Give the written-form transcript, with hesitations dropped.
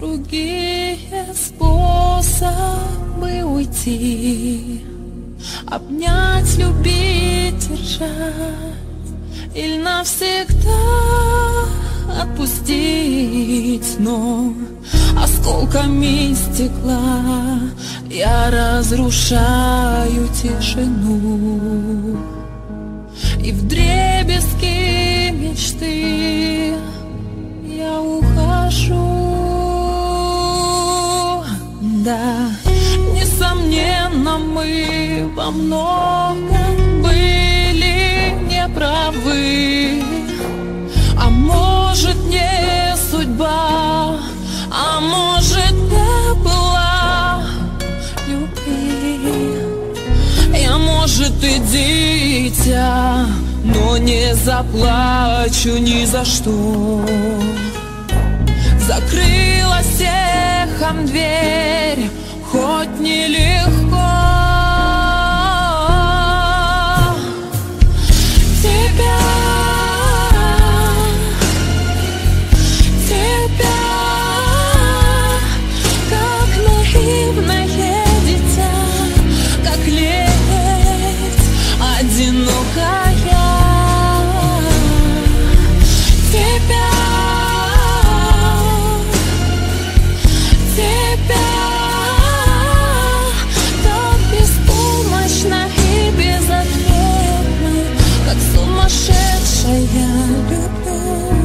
другие способы уйти, обнять, любить, держать или навсегда отпустить. Но осколками стекла я разрушаю тишину, и вдребезги мечты я ухожу. Да, несомненно, мы во многом были неправы, а может, не судьба, а может, не была любви. Я, может, и дитя, но не заплачу ни за что. Закрылась эхом дверь, хоть нелегко. Сумасшедшая любовь.